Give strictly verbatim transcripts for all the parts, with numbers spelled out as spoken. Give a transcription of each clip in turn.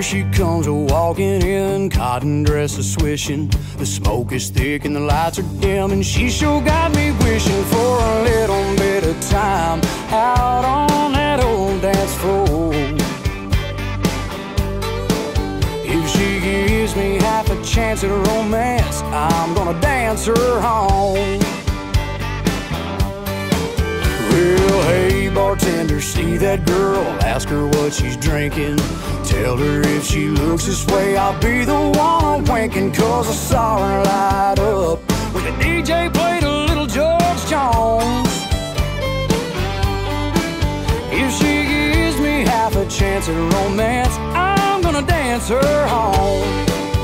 she comes a-walking in, cotton dresses swishing. The smoke is thick and the lights are dim, and she sure got me wishing for a little bit of time out on that old dance floor. If she gives me half a chance at romance, I'm gonna dance her home. Well, hey bartender, see that girl? Ask her what she's drinking. Tell her if she looks this way, I'll be the one winking. Cause I saw her light up when the D J played a little George Jones. If she gives me half a chance at romance, I'm gonna dance her home.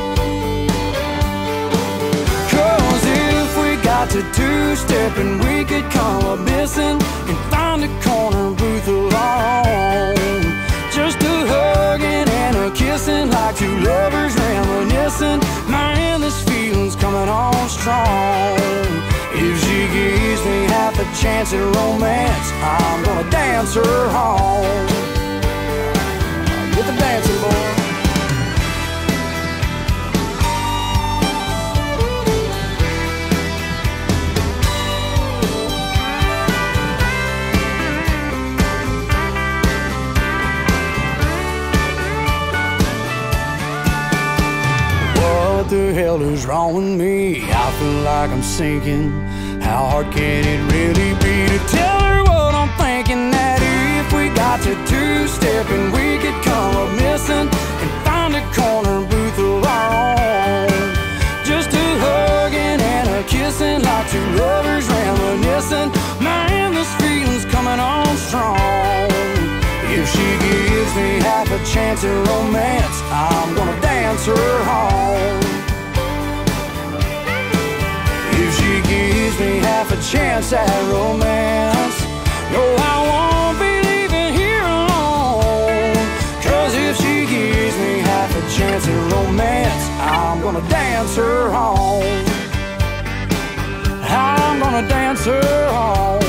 Cause if we got to two-stepping, we could come up missing and find a corner booth alone. Just a hugging and a kissing like two lovers reminiscing. Man, this feeling's coming on strong. If she gives me half a chance at romance, I'm gonna dance her home. Get the dancing, boy. What the hell is wrong with me? I feel like I'm sinking. How hard can it really be to tell her what I'm thinking? That if we got to two-stepping, we could come up missing and find a corner booth of our own. Just a hugging and a kissing like two lovers reminiscing. Man, this feeling's coming on strong. If she gives me half a chance at romance, I'm gonna dance her home. If she gives me half a chance at romance, no, I won't be leaving here alone. Cause if she gives me half a chance at romance, I'm gonna dance her home. I'm gonna dance her home.